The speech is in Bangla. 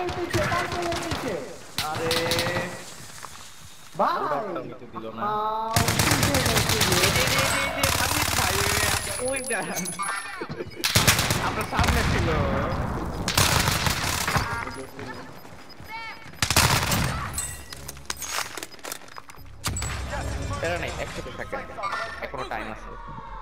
আরে ভাই দিল না আপনার সামনে ছিল নাই একসাথে থাকে এখনো টাইম আছে